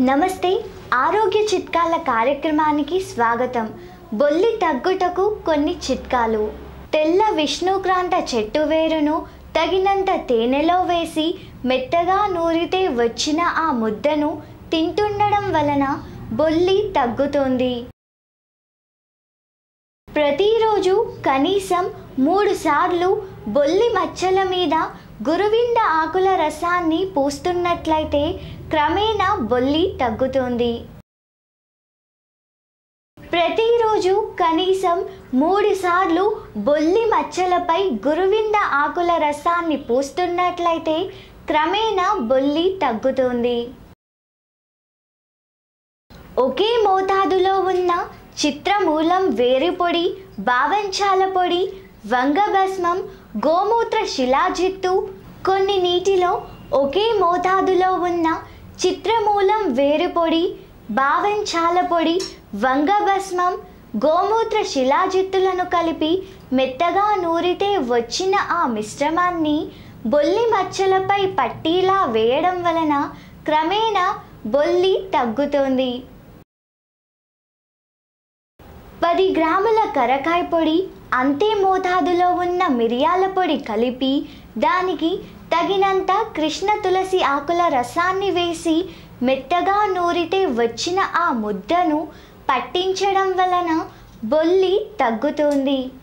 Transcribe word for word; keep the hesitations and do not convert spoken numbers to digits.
నమస్తే ఆరోగ్య చిట్కాల కార్యక్రమానికి స్వాగతం. బొల్లి తగ్గుటకు కొన్ని చిట్కాలు. తెల్ల విష్ణుక్రాంత చెట్టు వేరును తగినంత తేనెలో వేసి మెత్తగా నూరితే వచ్చిన ఆ ముద్దను తింటుండడం వలన బొల్లి తగ్గుతుంది. ప్రతిరోజు కనీసం మూడు సార్లు బొల్లి మచ్చల మీద గురువింద ఆకుల రసాన్ని పూస్తున్నట్లయితే క్రమేణా బొల్లి తగ్గుతుంది. ప్రతిరోజు కనీసం మూడు సార్లు బొల్లి మచ్చలపై గురువింద ఆకుల రసాన్ని పూస్తున్నట్లయితే క్రమేణా బొల్లి తగ్గుతుంది. ఒకే మోతాదులో ఉన్న చిత్రమూలం వేరుపొడి, బావంచాల పొడి, వంగభస్మం, గోమూత్ర శిలాజిత్తు కొన్ని నీటిలో ఒకే మోతాదులో ఉన్న చిత్రమూలం వేరుపొడి, బావంచాల పొడి, వంగభస్మం, గోమూత్ర శిలాజిత్తులను కలిపి మెత్తగా నూరితే వచ్చిన ఆ మిశ్రమాన్ని బొల్లి మచ్చలపై పట్టీలా వేయడం వలన క్రమేణా బొల్లి తగ్గుతుంది. పది గ్రాముల కరకాయ పొడి, అంతే మోతాదులో ఉన్న మిరియాల పొడి కలిపి దానికి తగినంత కృష్ణ తులసి ఆకుల రసాన్ని వేసి మెత్తగా నూరితే వచ్చిన ఆ ముద్దను పట్టించడం వలన బొల్లి తగ్గుతుంది.